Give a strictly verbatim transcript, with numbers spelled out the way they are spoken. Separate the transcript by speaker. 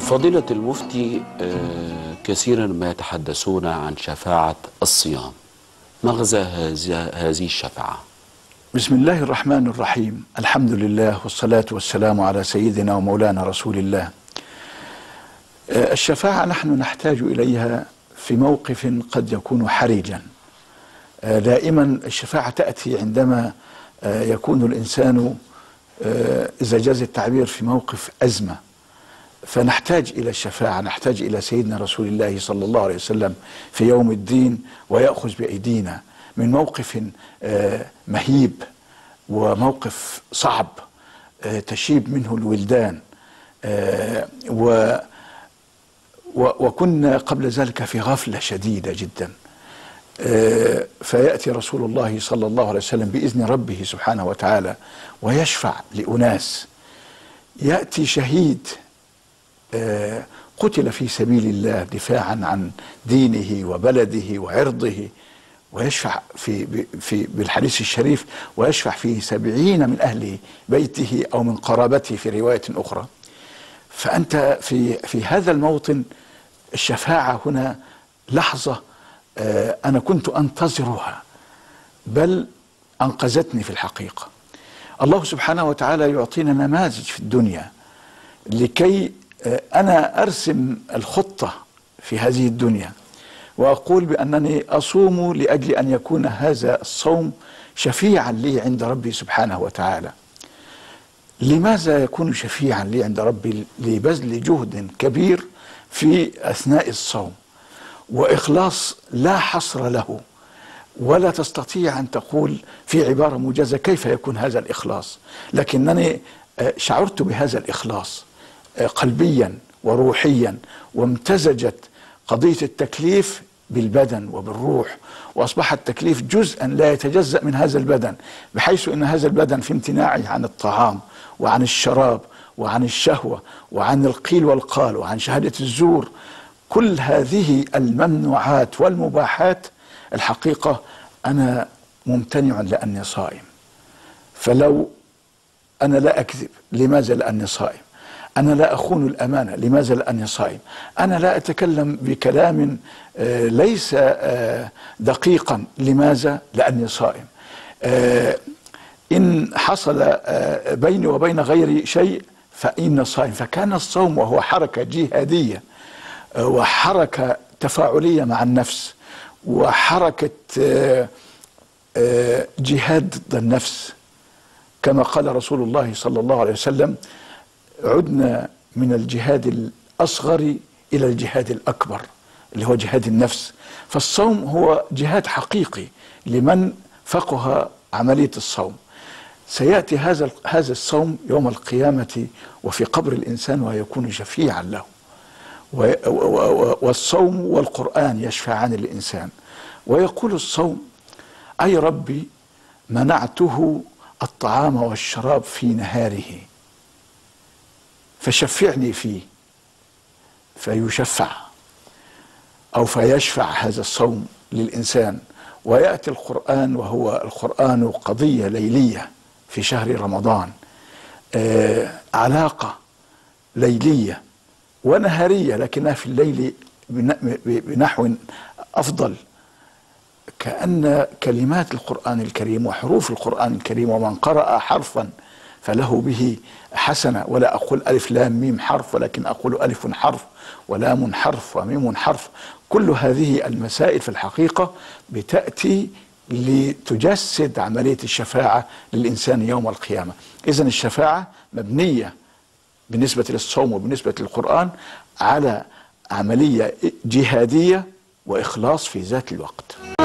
Speaker 1: فضيلة المفتي، آه، كثيرا ما يتحدثون عن شفاعة الصيام. مغزى هذه الشفاعة؟
Speaker 2: بسم الله الرحمن الرحيم. الحمد لله والصلاة والسلام على سيدنا ومولانا رسول الله. آه، الشفاعة نحن نحتاج إليها في موقف قد يكون حرجا. آه، دائما الشفاعة تأتي عندما آه، يكون الإنسان آه، إذا جاز التعبير في موقف أزمة، فنحتاج إلى الشفاعة، نحتاج إلى سيدنا رسول الله صلى الله عليه وسلم في يوم الدين ويأخذ بأيدينا من موقف مهيب وموقف صعب تشيب منه الولدان، وكنا قبل ذلك في غفلة شديدة جدا. فيأتي رسول الله صلى الله عليه وسلم بإذن ربه سبحانه وتعالى ويشفع لأناس. يأتي شهيد قتل في سبيل الله دفاعا عن دينه وبلده وعرضه، ويشفع في في بالحديث الشريف ويشفع فيه سبعين من أهل بيته أو من قرابته في رواية أخرى. فأنت في في هذا الموطن الشفاعة هنا لحظة أنا كنت أنتظرها، بل أنقذتني في الحقيقة. الله سبحانه وتعالى يعطينا نماذج في الدنيا لكي أنا أرسم الخطة في هذه الدنيا، وأقول بأنني أصوم لأجل أن يكون هذا الصوم شفيعا لي عند ربي سبحانه وتعالى. لماذا يكون شفيعا لي عند ربي؟ لبذل جهد كبير في أثناء الصوم وإخلاص لا حصر له، ولا تستطيع أن تقول في عبارة موجزة كيف يكون هذا الإخلاص، لكنني شعرت بهذا الإخلاص قلبيا وروحيا، وامتزجت قضية التكليف بالبدن وبالروح، وأصبح التكليف جزءا لا يتجزأ من هذا البدن، بحيث أن هذا البدن في امتناعه عن الطعام وعن الشراب وعن الشهوة وعن القيل والقال وعن شهادة الزور، كل هذه الممنوعات والمباحات الحقيقة أنا ممتنع لأني صائم. فلو أنا لا أكذب، لماذا؟ لأني صائم. أنا لا أخون الأمانة، لماذا؟ لأني صائم. أنا لا أتكلم بكلام ليس دقيقا، لماذا؟ لأني صائم. إن حصل بيني وبين غيري شيء فإن صائم. فكان الصوم وهو حركة جهادية وحركة تفاعلية مع النفس وحركة جهاد ضد النفس، كما قال رسول الله صلى الله عليه وسلم: عدنا من الجهاد الأصغر إلى الجهاد الأكبر، اللي هو جهاد النفس. فالصوم هو جهاد حقيقي لمن فقه عملية الصوم. سيأتي هذا هذا الصوم يوم القيامة وفي قبر الإنسان ويكون شفيعا له، والصوم والقرآن يشفعان للإنسان. ويقول الصوم: أي ربي منعته الطعام والشراب في نهاره فشفعني فيه، فيشفع أو فيشفع هذا الصوم للإنسان. ويأتي القرآن، وهو القرآن قضية ليلية في شهر رمضان، آه علاقة ليلية ونهارية لكنها في الليل بنحو أفضل، كأن كلمات القرآن الكريم وحروف القرآن الكريم ومن قرأ حرفا فله به حسنة. ولا أقول ألف لام ميم حرف، ولكن أقول ألف حرف ولام حرف وميم حرف. كل هذه المسائل في الحقيقة بتأتي لتجسد عملية الشفاعة للإنسان يوم القيامة. إذن الشفاعة مبنية بالنسبة للصوم وبالنسبة للقرآن على عملية جهادية وإخلاص في ذات الوقت.